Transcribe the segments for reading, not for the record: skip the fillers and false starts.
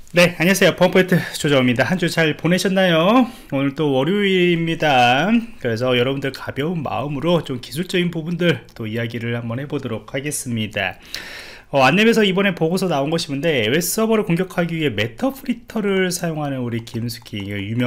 네, 안녕하세요. 펌프포인트 조정입니다. 한 주 잘 보내셨나요? 오늘 또 월요일입니다. 그래서 여러분들 가벼운 마음으로 좀 기술적인 부분들 또 이야기를 한번 해보도록 하겠습니다. 안내에서 이번에 보고서 나온 것이는데 웹 서버를 공격하기 위해 메타프리터를 사용하는 우리 김숙희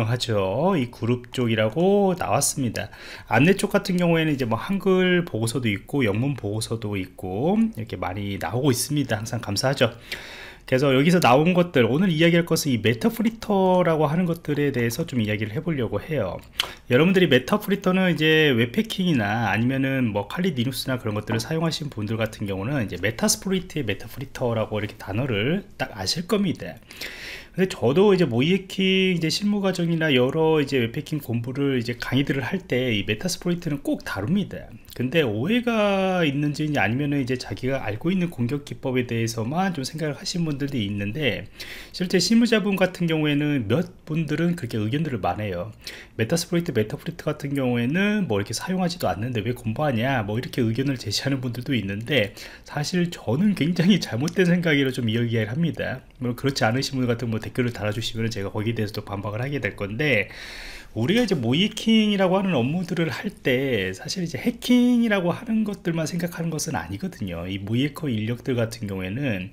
유명하죠. 이 그룹 쪽이라고 나왔습니다. 안내 쪽 같은 경우에는 이제 뭐 한글 보고서도 있고 영문 보고서도 있고 이렇게 많이 나오고 있습니다. 항상 감사하죠. 그래서 여기서 나온 것들, 오늘 이야기할 것은 이 메타프리터라고 하는 것들에 대해서 좀 이야기를 해보려고 해요. 여러분들이 메타프리터는 이제 웹패킹이나 아니면은 뭐 칼리 리눅스나 그런 것들을 사용하신 분들 같은 경우는 이제 메타스프로이트의 메타프리터라고 이렇게 단어를 딱 아실 겁니다. 근데 저도 이제 모이에킹 이제 실무 과정이나 여러 이제 웹패킹 공부를 이제 강의들을 할 때 이 메타스프로이트는 꼭 다룹니다. 근데 오해가 있는지 아니면은 이제 자기가 알고 있는 공격 기법에 대해서만 좀 생각을 하신 분들도 있는데, 실제 실무자분 같은 경우에는 몇 분들은 그렇게 의견들을 많아요. 메타스프로이트, 메타프리트 같은 경우에는 뭐 이렇게 사용하지도 않는데 왜 공부하냐, 뭐 이렇게 의견을 제시하는 분들도 있는데, 사실 저는 굉장히 잘못된 생각으로 좀 이야기를 합니다. 물론 그렇지 않으신 분 같은 뭐 댓글을 달아주시면 제가 거기에 대해서도 반박을 하게 될 건데, 우리가 이제 모이킹이라고 하는 업무들을 할 때 사실 이제 해킹이라고 하는 것들만 생각하는 것은 아니거든요. 이 모이해커 인력들 같은 경우에는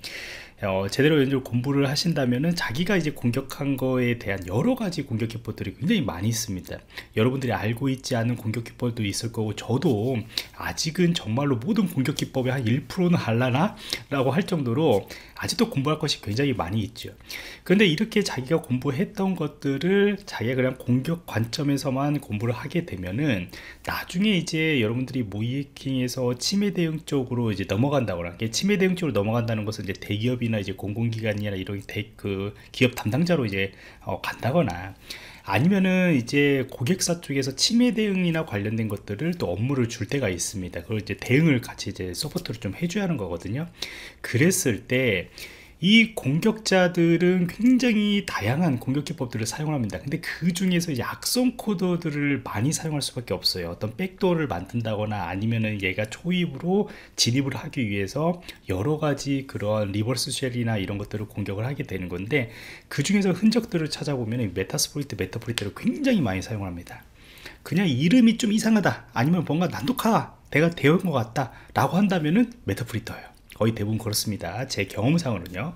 제대로 연주 공부를 하신다면은 자기가 이제 공격한 거에 대한 여러 가지 공격 기법들이 굉장히 많이 있습니다. 여러분들이 알고 있지 않은 공격 기법도 있을 거고, 저도 아직은 정말로 모든 공격 기법의 한 1%는 할라나? 라고 할 정도로 아직도 공부할 것이 굉장히 많이 있죠. 그런데 이렇게 자기가 공부했던 것들을 자기가 그냥 공격 관점에서만 공부를 하게 되면은 나중에 이제 여러분들이 모이해킹에서 침해 대응 쪽으로 이제 넘어간다거나, 침해 대응 쪽으로 넘어간다는 것은 이제 대기업이나 이제 공공기관이나 이런 그 기업 담당자로 이제 간다거나, 아니면은 이제 고객사 쪽에서 침해 대응이나 관련된 것들을 또 업무를 줄 때가 있습니다. 그걸 이제 대응을 같이 이제 서포트를 좀 해줘야 하는 거거든요. 그랬을 때 이 공격자들은 굉장히 다양한 공격 기법들을 사용합니다. 근데 그 중에서 이제 악성 코드들을 많이 사용할 수밖에 없어요. 어떤 백도어를 만든다거나 아니면은 얘가 초입으로 진입을 하기 위해서 여러 가지 그런 리버스 쉘이나 이런 것들을 공격을 하게 되는 건데, 그 중에서 흔적들을 찾아보면 메타스프로이트, 메타프리트를 굉장히 많이 사용합니다. 그냥 이름이 좀 이상하다, 아니면 뭔가 난독하다, 내가 되어온 것 같다 라고 한다면은 메타프리터예요. 거의 대부분 그렇습니다. 제 경험상으로는요.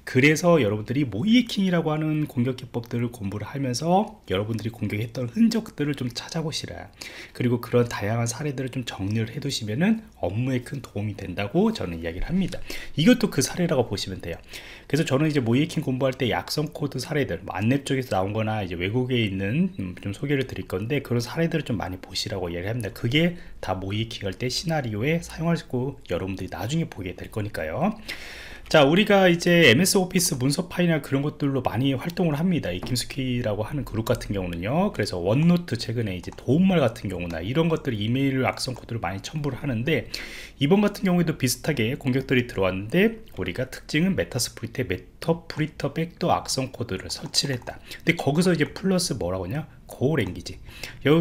그래서 여러분들이 모이해킹이라고 하는 공격 기법들을 공부를 하면서 여러분들이 공격했던 흔적들을 좀 찾아보시라. 그리고 그런 다양한 사례들을 좀 정리를 해 두시면은 업무에 큰 도움이 된다고 저는 이야기를 합니다. 이것도 그 사례라고 보시면 돼요. 그래서 저는 이제 모이해킹 공부할 때 약성 코드 사례들, 안랩 쪽에서 나온 거나 이제 외국에 있는 좀 소개를 드릴 건데, 그런 사례들을 좀 많이 보시라고 이야기를 합니다. 그게 다 모이해킹 할 때 시나리오에 사용할 수 있고 여러분들이 나중에 보게 될 거니까요. 자, 우리가 이제 MS 오피스 문서 파일이나 그런 것들로 많이 활동을 합니다. 이 김숙희라고 하는 그룹 같은 경우는요. 그래서 원노트, 최근에 이제 도움말 같은 경우나 이런 것들 이메일 악성 코드를 많이 첨부를 하는데, 이번 같은 경우에도 비슷하게 공격들이 들어왔는데, 우리가 특징은 메타스프리트의 메타프리터 백도 악성 코드를 설치를 했다. 근데 거기서 이제 플러스 뭐라고 하냐, 고랭귀지, 여기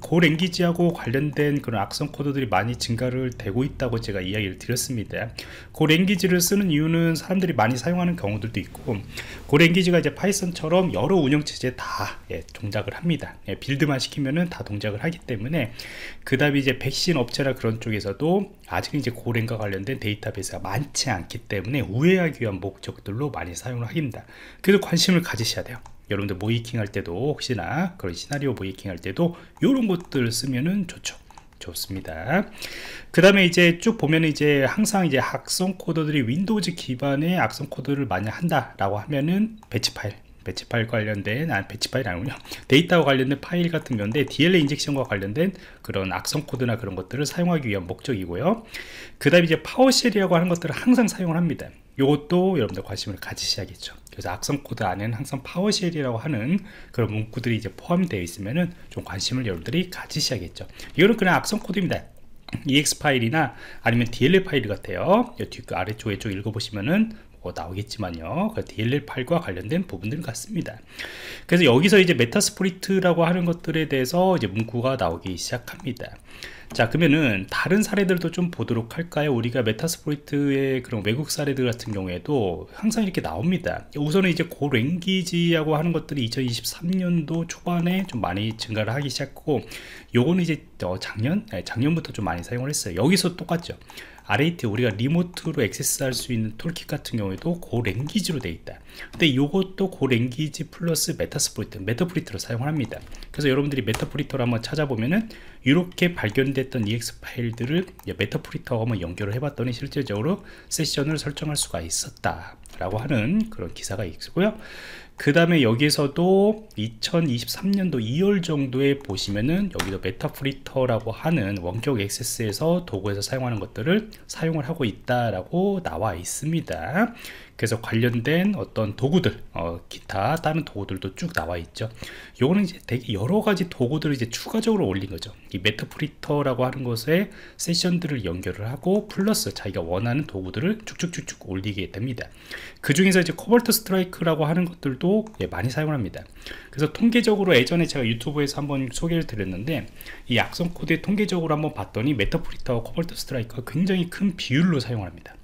고랭귀지하고 관련된 그런 악성 코드들이 많이 증가를 되고 있다고 제가 이야기를 드렸습니다. 고랭귀지를 쓰는 이유는 사람들이 많이 사용하는 경우들도 있고, 고랭귀지가 이제 파이썬처럼 여러 운영체제에 다 동작을 합니다. 빌드만 시키면은 다 동작을 하기 때문에, 그 다음에 이제 백신 업체나 그런 쪽에서도 아직은 이제 고랭과 관련된 데이터베이스가 많지 않기 때문에 우회하기 위한 목적들로 많이 사용을 합니다. 그래서 관심을 가지셔야 돼요. 여러분들 모이킹 할 때도, 혹시나 그런 시나리오 모이킹 할 때도 이런 것들을 쓰면은 좋습니다. 그 다음에 이제 쭉 보면 이제 항상 이제 악성 코드들이 윈도우즈 기반의 악성 코드를 많이 한다라고 하면은 배치 파일 관련된, 배치 파일 아니군요, 데이터와 관련된 파일 같은 건데, DLL 인젝션과 관련된 그런 악성 코드나 그런 것들을 사용하기 위한 목적이고요. 그 다음에 이제 파워쉘이라고 하는 것들을 항상 사용을 합니다. 이것도 여러분들 관심을 가지셔야겠죠. 그래서 악성 코드 안에는 항상 파워쉘이라고 하는 그런 문구들이 이제 포함되어 있으면은 좀 관심을 여러분들이 가지셔야겠죠. 이거는 그냥 악성 코드입니다. EX 파일이나 아니면 DLL 파일 같아요. 이 뒤 아래쪽에 쭉 읽어보시면은 나오겠지만요, 그 DLL 파일과 관련된 부분들 같습니다. 그래서 여기서 이제 메타스프리트라고 하는 것들에 대해서 이제 문구가 나오기 시작합니다. 자, 그러면은 다른 사례들도 좀 보도록 할까요? 우리가 메타스플로이트의 그런 외국 사례들 같은 경우에도 항상 이렇게 나옵니다. 우선은 이제 고랭귀지라고 하는 것들이 2023년도 초반에 좀 많이 증가를 하기 시작하고, 요거는 이제 작년부터 좀 많이 사용을 했어요. 여기서 똑같죠. RAT, 우리가 리모트로 액세스할 수 있는 톨킷 같은 경우에도 고랭귀지로 되어 있다. 근데 이것도 고랭귀지 플러스 메타스플로이트로 사용을 합니다. 그래서 여러분들이 메타프리터를 한번 찾아보면은 이렇게 발견됐던 EX 파일들을 메타프리터하고 한번 연결을 해봤더니 실질적으로 세션을 설정할 수가 있었다 라고 하는 그런 기사가 있고요. 그 다음에 여기서도 2023년도 2월 정도에 보시면은 여기도 메타프리터라고 하는 원격 액세스에서 도구에서 사용하는 것들을 사용을 하고 있다라고 나와 있습니다. 그래서 관련된 어떤 도구들, 기타 다른 도구들도 쭉 나와 있죠. 요거는 이제 되게 여러 가지 도구들을 이제 추가적으로 올린 거죠. 이 메타프리터라고 하는 것에 세션들을 연결을 하고 플러스 자기가 원하는 도구들을 쭉쭉쭉쭉 올리게 됩니다. 그 중에서 이제 코발트 스트라이크라고 하는 것들도 많이 사용을 합니다. 그래서 통계적으로 예전에 제가 유튜브에서 한번 소개를 드렸는데, 이 악성 코드의 통계적으로 한번 봤더니 메타프리터와 코발트 스트라이크가 굉장히 큰 비율로 사용을 합니다.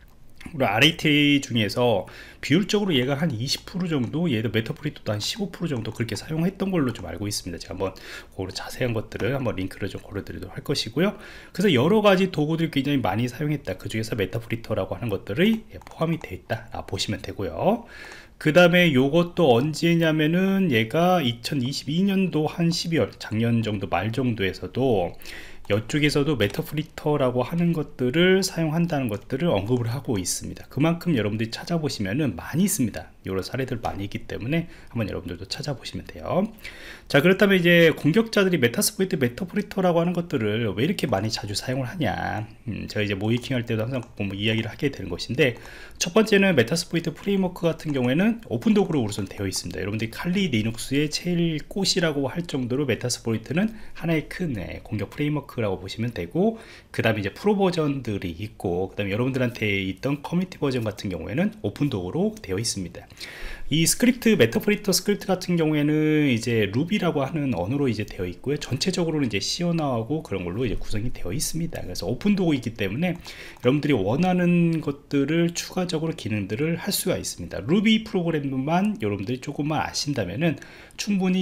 그리고 RAT 중에서 비율적으로 얘가 한 20% 정도, 얘도 메타프리터도 한 15% 정도 그렇게 사용했던 걸로 좀 알고 있습니다. 제가 한번 그거로 자세한 것들을 한번 링크를 좀 걸어드리도록 할 것이고요. 그래서 여러 가지 도구들이 굉장히 많이 사용했다. 그 중에서 메타프리터라고 하는 것들이 포함이 되어 있다 보시면 되고요. 그 다음에 요것도 언제냐면은 얘가 2022년도 한 12월, 작년 정도 말 정도에서도 이쪽에서도 메타프리터라고 하는 것들을 사용한다는 것들을 언급을 하고 있습니다. 그만큼 여러분들이 찾아보시면은 많이 있습니다. 이런 사례들 많이 있기 때문에 한번 여러분들도 찾아보시면 돼요. 자, 그렇다면 이제 공격자들이 메타스플로이트, 메타프리터라고 하는 것들을 왜 이렇게 많이 자주 사용을 하냐, 제가 이제 모이킹 할 때도 항상 이야기를 하게 되는 것인데, 첫 번째는 메타스플로이트 프레임워크 같은 경우에는 오픈 도구로 우선 되어 있습니다. 여러분들이 칼리 리눅스의 제일 꽃이라고 할 정도로 메타스플로이트는 하나의 큰 공격 프레임워크라고 보시면 되고, 그 다음에 이제 프로 버전들이 있고, 그 다음에 여러분들한테 있던 커뮤니티 버전 같은 경우에는 오픈 도구로 되어 있습니다. 이 스크립트, 메타프리터 스크립트 같은 경우에는 이제 루비라고 하는 언어로 이제 되어 있고요. 전체적으로는 이제 시어나하고 그런 걸로 이제 구성이 되어 있습니다. 그래서 오픈 도구이기 때문에 여러분들이 원하는 것들을 추가적으로 기능들을 할 수가 있습니다. 루비 프로그램만 여러분들이 조금만 아신다면은 충분히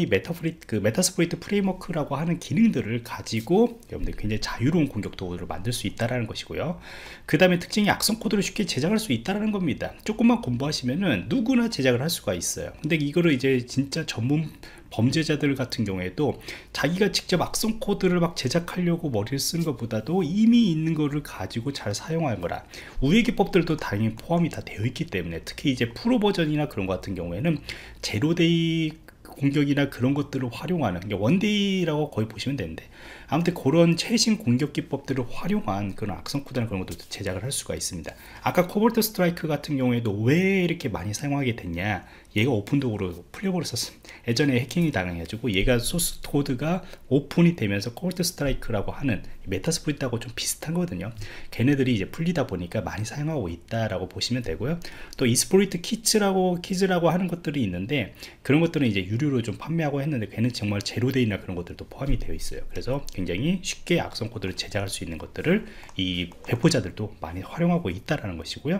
메타스플로이트 프레임워크라고 하는 기능들을 가지고 여러분들이 굉장히 자유로운 공격 도구를 만들 수 있다라는 것이고요. 그 다음에 특징이 악성 코드를 쉽게 제작할 수 있다라는 겁니다. 조금만 공부하시면은 누구나 제작을 할 수가 있어요. 근데 이거를 이제 진짜 전문 범죄자들 같은 경우에도 자기가 직접 악성 코드를 막 제작하려고 머리를 쓰는 것보다도 이미 있는 거를 가지고 잘 사용하는 거라, 우회 기법들도 당연히 포함이 다 되어 있기 때문에, 특히 이제 프로 버전이나 그런 것 같은 경우에는 제로데이 공격이나 그런 것들을 활용하는, 원데이라고 거의 보시면 되는데, 아무튼 그런 최신 공격 기법들을 활용한 그런 악성 코드나 그런 것도 제작을 할 수가 있습니다. 아까 코볼트 스트라이크 같은 경우에도 왜 이렇게 많이 사용하게 됐냐, 얘가 오픈 도구로 풀려버렸었습니다. 예전에 해킹이 당해가지고 얘가 소스 코드가 오픈이 되면서 코볼트 스트라이크라고 하는 메타스플로이트하고 좀 비슷한 거거든요. 걔네들이 이제 풀리다 보니까 많이 사용하고 있다라고 보시면 되고요. 또 이스플로이트 키즈라고 하는 것들이 있는데, 그런 것들은 이제 유료로 좀 판매하고 했는데 걔는 정말 제로데이나 그런 것들도 포함이 되어 있어요. 그래서 굉장히 쉽게 악성 코드를 제작할 수 있는 것들을 이 배포자들도 많이 활용하고 있다라는 것이고요.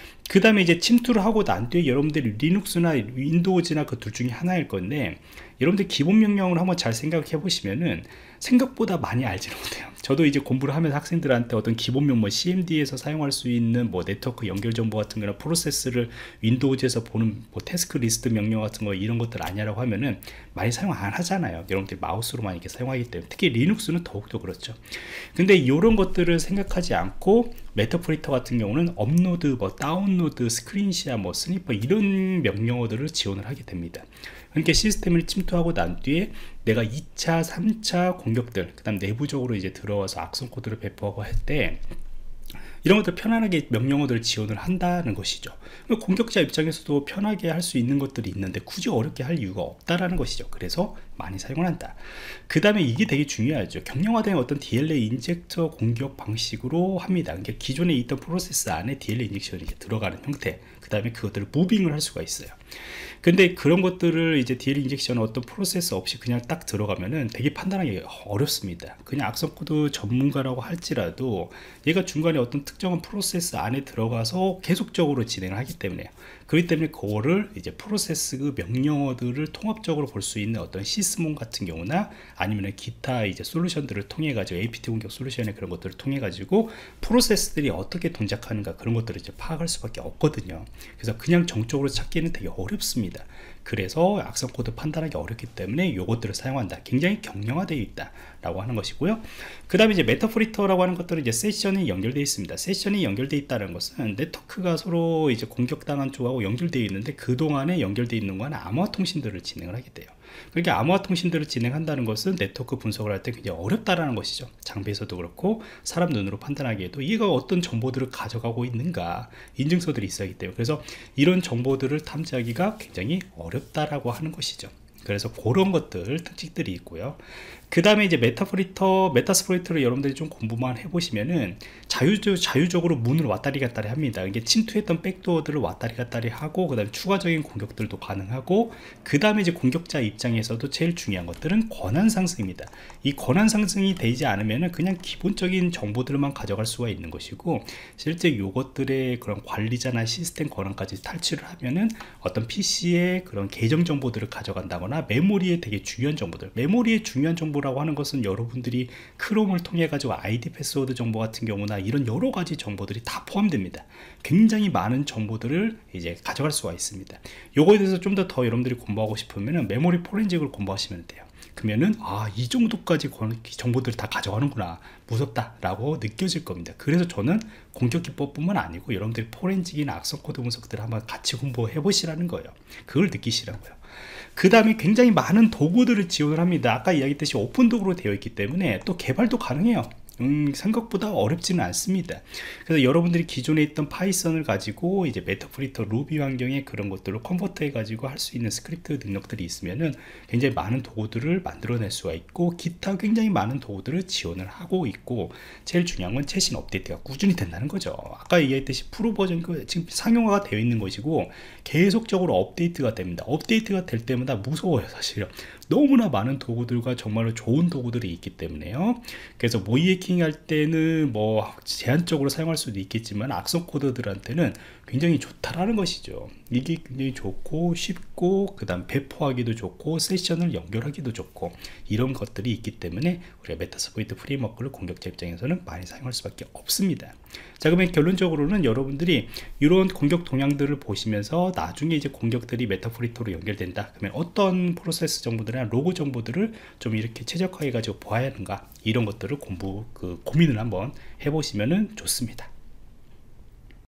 그 다음에 이제 침투를 하고 난 뒤에 여러분들이 리눅스나 윈도우즈나 그 둘 중에 하나일 건데, 여러분들 기본 명령을 한번 잘 생각해 보시면은 생각보다 많이 알지는 못해요. 저도 이제 공부를 하면서 학생들한테 어떤 기본 명령, CMD에서 사용할 수 있는 뭐 네트워크 연결 정보 같은 거나 프로세스를 윈도우즈에서 보는 뭐 태스크 리스트 명령 같은 거, 이런 것들 아니라고 하면은 많이 사용 안 하잖아요. 여러분들이 마우스로만 이렇게 사용하기 때문에, 특히 리눅스는 더욱더 그렇죠. 근데 이런 것들을 생각하지 않고 메타프리터 같은 경우는 업로드, 뭐 다운로드, 스크린샷, 뭐 스니퍼, 이런 명령어들을 지원을 하게 됩니다. 그러니까 시스템을 침투하고 난 뒤에 내가 2차, 3차 공격들, 그 다음 내부적으로 이제 들어와서 악성 코드를 배포하고 할 때 이런 것들 편안하게 명령어들을 지원을 한다는 것이죠. 공격자 입장에서도 편하게 할 수 있는 것들이 있는데 굳이 어렵게 할 이유가 없다라는 것이죠. 그래서 많이 사용을 한다. 그 다음에 이게 되게 중요하죠. 경량화된 어떤 DLL 인젝터 공격 방식으로 합니다. 그러니까 기존에 있던 프로세스 안에 DLL 인젝션이 들어가는 형태, 그 다음에 그것들을 무빙을 할 수가 있어요. 근데 그런 것들을 이제 DL 인젝션 어떤 프로세스 없이 그냥 딱 들어가면은 되게 판단하기 어렵습니다. 그냥 악성 코드 전문가라고 할지라도 얘가 중간에 어떤 특정한 프로세스 안에 들어가서 계속적으로 진행을 하기 때문에요. 그렇기 때문에 그거를 이제 프로세스 그 명령어들을 통합적으로 볼 수 있는 어떤 시스몬 같은 경우나 아니면 기타 이제 솔루션들을 통해 가지고 APT 공격 솔루션의 그런 것들을 통해 가지고 프로세스들이 어떻게 동작하는가 그런 것들을 이제 파악할 수밖에 없거든요. 그래서 그냥 정적으로 찾기는 되게 어렵습니다. 그래서 악성 코드 판단하기 어렵기 때문에 이것들을 사용한다. 굉장히 경량화되어 있다 라고 하는 것이고요. 그 다음에 이제 메타프리터라고 하는 것들은 이제 세션이 연결되어 있습니다. 세션이 연결되어 있다는 것은 네트워크가 서로 이제 공격당한 쪽하고 연결되어 있는데 그동안에 연결되어 있는 건 암호화 통신들을 진행을 하게 돼요. 그렇게 암호화 통신들을 진행한다는 것은 네트워크 분석을 할 때 굉장히 어렵다라는 것이죠. 장비에서도 그렇고 사람 눈으로 판단하기에도 얘가 어떤 정보들을 가져가고 있는가 인증서들이 있어야 하기 때문에 그래서 이런 정보들을 탐지하기가 굉장히 어렵다라고 하는 것이죠. 그래서 그런 것들 특징들이 있고요. 그 다음에 이제 메타스프로이트를 여러분들이 좀 공부만 해보시면은 자유적으로 문을 왔다리 갔다리 합니다. 이게 침투했던 백도어들을 왔다리 갔다리 하고, 그 다음에 추가적인 공격들도 가능하고, 그 다음에 이제 공격자 입장에서도 제일 중요한 것들은 권한 상승입니다. 이 권한 상승이 되지 않으면은 그냥 기본적인 정보들만 가져갈 수가 있는 것이고, 실제 요것들의 그런 관리자나 시스템 권한까지 탈취를 하면은 어떤 PC의 그런 계정 정보들을 가져간다거나 메모리에 되게 중요한 정보들, 메모리에 중요한 정보라고 하는 것은 여러분들이 크롬을 통해 가지고 아이디 패스워드 정보 같은 경우나 이런 여러 가지 정보들이 다 포함됩니다. 굉장히 많은 정보들을 이제 가져갈 수가 있습니다. 요거에 대해서 좀 더 여러분들이 공부하고 싶으면 메모리 포렌식을 공부하시면 돼요. 그러면은 이 정도까지 정보들을 다 가져가는구나, 무섭다 라고 느껴질 겁니다. 그래서 저는 공격 기법뿐만 아니고 여러분들이 포렌식이나 악성 코드 분석들을 한번 같이 공부해 보시라는 거예요. 그걸 느끼시라고요. 그 다음에 굉장히 많은 도구들을 지원을 합니다. 아까 이야기했듯이 오픈 도구로 되어 있기 때문에 또 개발도 가능해요. 생각보다 어렵지는 않습니다. 그래서 여러분들이 기존에 있던 파이썬을 가지고 이제 메타프리터 루비 환경에 그런 것들을 컨버터 해 가지고 할 수 있는 스크립트 능력들이 있으면은 굉장히 많은 도구들을 만들어낼 수가 있고, 기타 굉장히 많은 도구들을 지원을 하고 있고, 제일 중요한 건 최신 업데이트가 꾸준히 된다는 거죠. 아까 얘기했듯이 프로 버전 지금 상용화가 되어 있는 것이고 계속적으로 업데이트가 됩니다. 업데이트가 될 때마다 무서워요. 사실은 너무나 많은 도구들과 정말로 좋은 도구들이 있기 때문에요. 그래서 모의 해킹 할 때는 뭐 제한적으로 사용할 수도 있겠지만 악성 코드들한테는 굉장히 좋다라는 것이죠. 이게 굉장히 좋고 쉽고, 그 다음 배포하기도 좋고 세션을 연결하기도 좋고, 이런 것들이 있기 때문에 우리가 메타스포이트 프레임워크를 공격자 입장에서는 많이 사용할 수밖에 없습니다. 자, 그러면 결론적으로는 여러분들이 이런 공격 동향들을 보시면서 나중에 이제 공격들이 메타프리터로 연결된다 그러면 어떤 프로세스 정보들이나 로고 정보들을 좀 이렇게 최적화해 가지고 보아야 하는가, 이런 것들을 고민을 한번 해보시면 좋습니다.